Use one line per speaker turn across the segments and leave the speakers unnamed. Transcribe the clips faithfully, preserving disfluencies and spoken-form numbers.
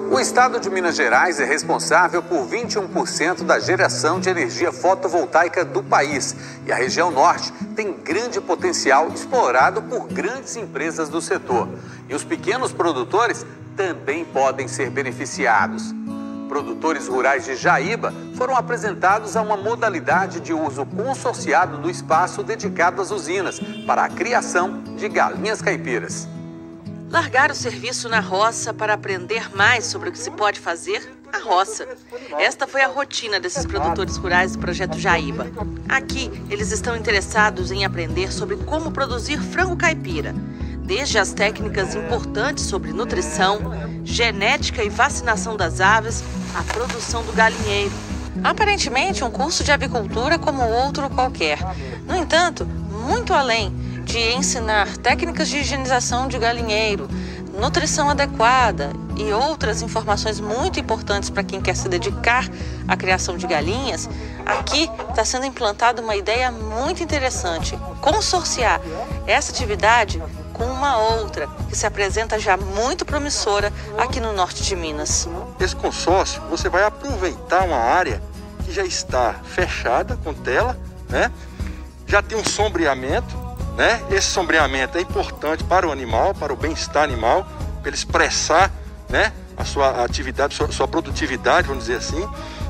O estado de Minas Gerais é responsável por vinte e um por cento da geração de energia fotovoltaica do país. E a região norte tem grande potencial explorado por grandes empresas do setor. E os pequenos produtores também podem ser beneficiados. Produtores rurais de Jaíba foram apresentados a uma modalidade de uso consorciado do espaço dedicado às usinas para a criação de galinhas caipiras.
Largar o serviço na roça para aprender mais sobre o que se pode fazer na roça. Esta foi a rotina desses produtores rurais do Projeto Jaíba. Aqui, eles estão interessados em aprender sobre como produzir frango caipira, desde as técnicas importantes sobre nutrição, genética e vacinação das aves, a produção do galinheiro. Aparentemente, um curso de avicultura como outro qualquer. No entanto, muito além de ensinar técnicas de higienização de galinheiro, nutrição adequada e outras informações muito importantes para quem quer se dedicar à criação de galinhas, aqui está sendo implantada uma ideia muito interessante: consorciar essa atividade com uma outra que se apresenta já muito promissora aqui no norte de Minas.
Esse consórcio, você vai aproveitar uma área que já está fechada com tela, né? Já tem um sombreamento, né? Esse sombreamento é importante para o animal, para o bem-estar animal, para ele expressar, né, a sua atividade, sua, sua produtividade, vamos dizer assim.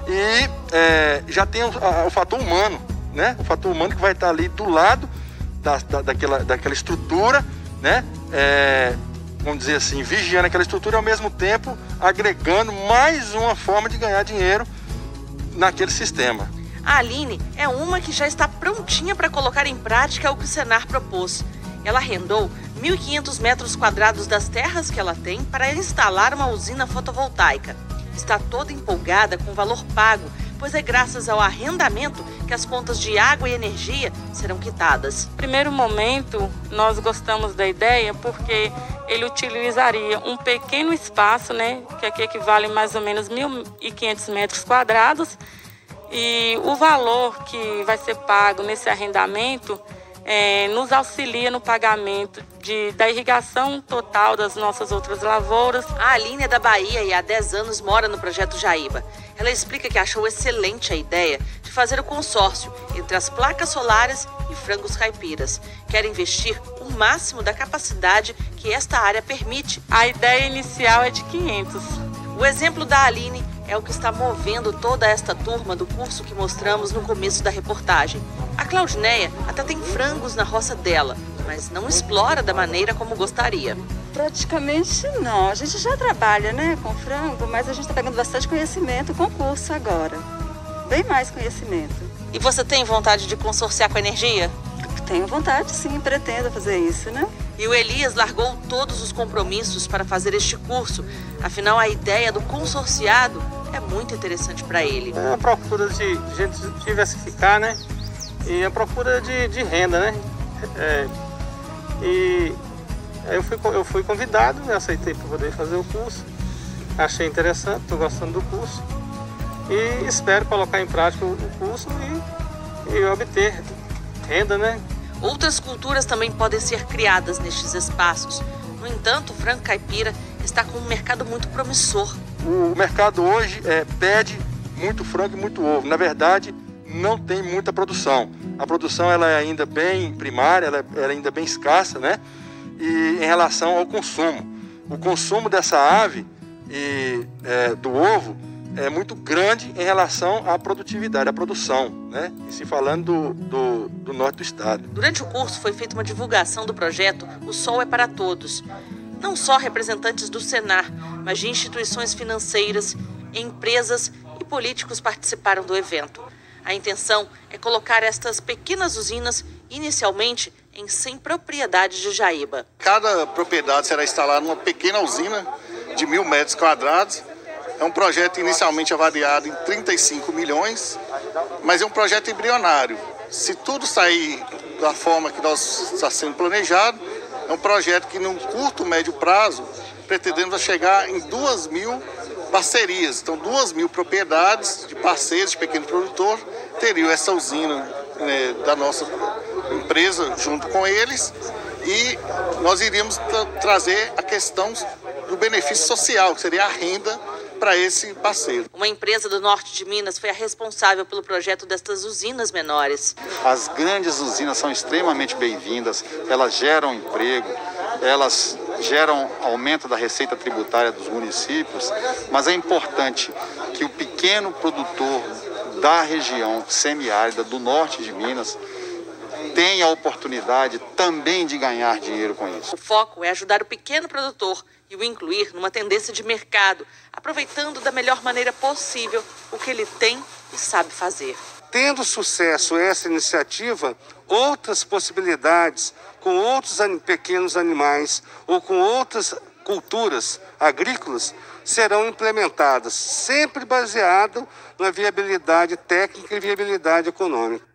E é, já tem o, a, o fator humano, né? O fator humano que vai estar ali do lado da, da, daquela, daquela estrutura, né? É, vamos dizer assim, vigiando aquela estrutura e ao mesmo tempo agregando mais uma forma de ganhar dinheiro naquele sistema.
A Aline é uma que já está prontinha para colocar em prática o que o Senar propôs. Ela arrendou mil e quinhentos metros quadrados das terras que ela tem para instalar uma usina fotovoltaica. Está toda empolgada com o valor pago, pois é graças ao arrendamento que as contas de água e energia serão quitadas.
No primeiro momento, nós gostamos da ideia porque ele utilizaria um pequeno espaço, né, que aqui equivale mais ou menos mil e quinhentos metros quadrados, e o valor que vai ser pago nesse arrendamento é, nos auxilia no pagamento de, da irrigação total das nossas outras lavouras.
A Aline é da Bahia e há dez anos mora no Projeto Jaíba. Ela explica que achou excelente a ideia de fazer o consórcio entre as placas solares e frangos caipiras. Quer investir o máximo da capacidade que esta área permite.
A ideia inicial é de quinhentos.
O exemplo da Aline é o que está movendo toda esta turma do curso que mostramos no começo da reportagem. A Claudineia até tem frangos na roça dela, mas não explora da maneira como gostaria.
Praticamente não. A gente já trabalha, né, com frango, mas a gente está pegando bastante conhecimento com o curso agora. Bem mais conhecimento.
E você tem vontade de consorciar com a energia?
Tenho vontade, sim, pretendo fazer isso, né?
E o Elias largou todos os compromissos para fazer este curso. Afinal, a ideia do consorciado é muito interessante para ele.
É a procura de gente diversificar, né? E a procura de, de renda, né? É, e eu fui, eu fui convidado, né? Aceitei para poder fazer o curso. Achei interessante, estou gostando do curso. E espero colocar em prática o curso e, e obter renda, né?
Outras culturas também podem ser criadas nestes espaços. No entanto, o frango caipira está com um mercado muito promissor.
O mercado hoje é, pede muito frango e muito ovo. Na verdade, não tem muita produção. A produção ela é ainda bem primária, ela é ainda bem escassa, né? E em relação ao consumo. O consumo dessa ave e é, do ovo é muito grande em relação à produtividade, à produção, né? E se falando do, do, do norte do estado.
Durante o curso foi feita uma divulgação do projeto O Sol é para Todos. Não só representantes do Senar, mas de instituições financeiras, empresas e políticos participaram do evento. A intenção é colocar estas pequenas usinas, inicialmente, em cem propriedades de Jaíba.
Cada propriedade será instalada numa pequena usina de mil metros quadrados. É um projeto inicialmente avaliado em trinta e cinco milhões, mas é um projeto embrionário. Se tudo sair da forma que nós está sendo planejado, é um projeto que, num curto, médio prazo, pretendemos chegar em duas mil parcerias. Então, duas mil propriedades de parceiros, de pequeno produtor, teriam essa usina, né, da nossa empresa junto com eles, e nós iríamos tra trazer a questão do benefício social, que seria a renda para esse parceiro.
Uma empresa do norte de Minas foi a responsável pelo projeto destas usinas menores.
As grandes usinas são extremamente bem-vindas, elas geram emprego, elas geram aumento da receita tributária dos municípios, mas é importante que o pequeno produtor da região semiárida do norte de Minas tenha a oportunidade também de ganhar dinheiro com isso.
O foco é ajudar o pequeno produtor e o incluir numa tendência de mercado, aproveitando da melhor maneira possível o que ele tem e sabe fazer.
Tendo sucesso essa iniciativa, outras possibilidades com outros pequenos animais ou com outras culturas agrícolas serão implementadas, sempre baseado na viabilidade técnica e viabilidade econômica.